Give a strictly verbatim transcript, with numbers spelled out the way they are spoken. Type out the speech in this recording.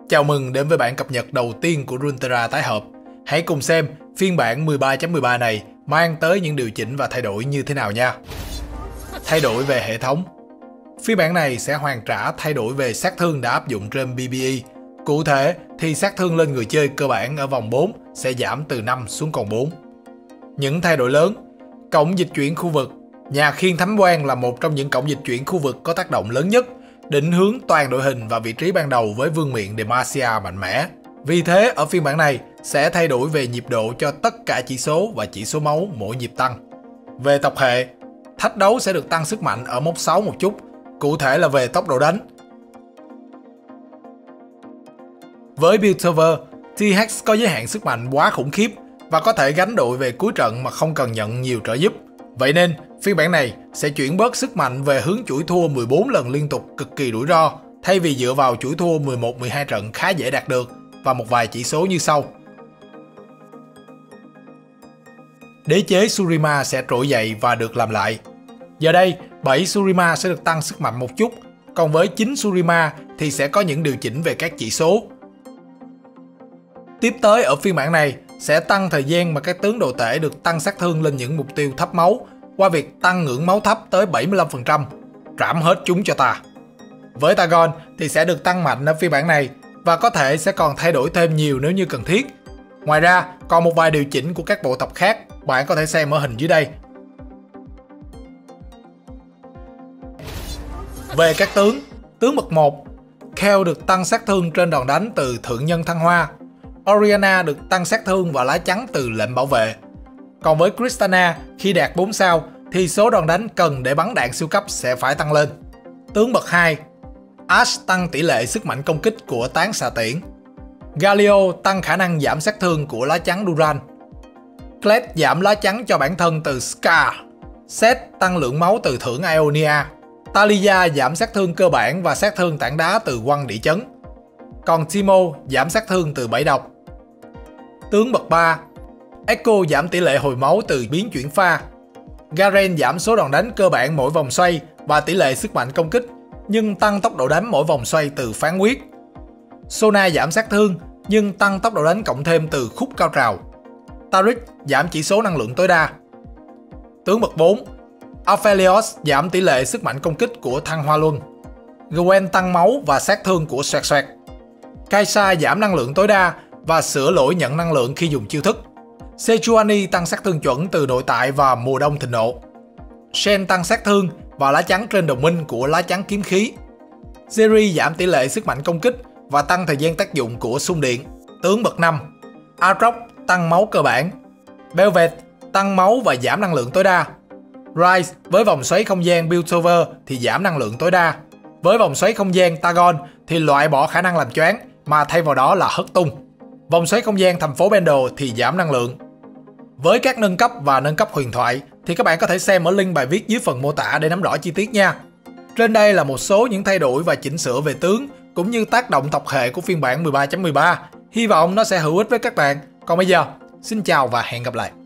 Chào mừng đến với bản cập nhật đầu tiên của Runeterra tái hợp. Hãy cùng xem phiên bản mười ba chấm mười ba này mang tới những điều chỉnh và thay đổi như thế nào nha. Thay đổi về hệ thống. Phiên bản này sẽ hoàn trả thay đổi về sát thương đã áp dụng trên bê bê e. Cụ thể thì sát thương lên người chơi cơ bản ở vòng bốn sẽ giảm từ năm xuống còn bốn. Những thay đổi lớn. Cổng dịch chuyển khu vực. Nhà khiên thánh quan là một trong những cổng dịch chuyển khu vực có tác động lớn nhất, định hướng toàn đội hình và vị trí ban đầu với vương miện Demacia mạnh mẽ. Vì thế ở phiên bản này sẽ thay đổi về nhịp độ cho tất cả chỉ số và chỉ số máu mỗi nhịp tăng. Về tộc hệ, thách đấu sẽ được tăng sức mạnh ở mốc sáu một chút, cụ thể là về tốc độ đánh. Với Piltover, T-Hex có giới hạn sức mạnh quá khủng khiếp và có thể gánh đội về cuối trận mà không cần nhận nhiều trợ giúp. Vậy nên, phiên bản này sẽ chuyển bớt sức mạnh về hướng chuỗi thua mười bốn lần liên tục cực kỳ rủi ro, thay vì dựa vào chuỗi thua mười một mười hai trận khá dễ đạt được, và một vài chỉ số như sau. Đế chế Shurima sẽ trỗi dậy và được làm lại. Giờ đây, bảy Shurima sẽ được tăng sức mạnh một chút, còn với chín Shurima thì sẽ có những điều chỉnh về các chỉ số. Tiếp tới ở phiên bản này sẽ tăng thời gian mà các tướng đồ tể được tăng sát thương lên những mục tiêu thấp máu qua việc tăng ngưỡng máu thấp tới bảy mươi lăm phần trăm. Trảm hết chúng cho ta. Với Targon thì sẽ được tăng mạnh ở phiên bản này và có thể sẽ còn thay đổi thêm nhiều nếu như cần thiết. Ngoài ra, còn một vài điều chỉnh của các bộ tộc khác, bạn có thể xem ở hình dưới đây. Về các tướng, tướng bậc một, Khel được tăng sát thương trên đòn đánh từ Thượng Nhân Thăng Hoa. Orianna được tăng sát thương và lá chắn từ lệnh bảo vệ. Còn với Tristana, khi đạt bốn sao thì số đòn đánh cần để bắn đạn siêu cấp sẽ phải tăng lên. Tướng bậc hai, Ashe tăng tỷ lệ sức mạnh công kích của tán xạ tiễn. Galio tăng khả năng giảm sát thương của lá chắn Duran. Kled giảm lá chắn cho bản thân từ Scar. Seth tăng lượng máu từ thưởng Ionia. Talia giảm sát thương cơ bản và sát thương tảng đá từ quăng đĩ chấn. Còn Timo giảm sát thương từ bẫy độc. Tướng bậc ba, Echo giảm tỷ lệ hồi máu từ biến chuyển pha. Garen giảm số đòn đánh cơ bản mỗi vòng xoay và tỷ lệ sức mạnh công kích, nhưng tăng tốc độ đánh mỗi vòng xoay từ phán quyết. Sona giảm sát thương, nhưng tăng tốc độ đánh cộng thêm từ khúc cao trào. Taric giảm chỉ số năng lượng tối đa. Tướng bậc bốn, Aphelios giảm tỷ lệ sức mạnh công kích của Thăng Hoa Luân. Gwen tăng máu và sát thương của Xoẹt Xoẹt. Kai'Sa giảm năng lượng tối đa và sửa lỗi nhận năng lượng khi dùng chiêu thức. Sejuani tăng sát thương chuẩn từ nội tại và mùa đông thịnh nộ. Shen tăng sát thương và lá chắn trên đồng minh của lá chắn kiếm khí. Zeri giảm tỷ lệ sức mạnh công kích và tăng thời gian tác dụng của xung điện. Tướng bậc năm, Aatrox tăng máu cơ bản. Belvet tăng máu và giảm năng lượng tối đa. Rise với vòng xoáy không gian Piltover thì giảm năng lượng tối đa. Với vòng xoáy không gian Targon thì loại bỏ khả năng làm choáng mà thay vào đó là hất tung. Vòng xoáy không gian thành phố Pendle thì giảm năng lượng. Với các nâng cấp và nâng cấp huyền thoại thì các bạn có thể xem ở link bài viết dưới phần mô tả để nắm rõ chi tiết nha. Trên đây là một số những thay đổi và chỉnh sửa về tướng cũng như tác động tộc hệ của phiên bản mười ba chấm mười ba. Hy vọng nó sẽ hữu ích với các bạn. Còn bây giờ, xin chào và hẹn gặp lại.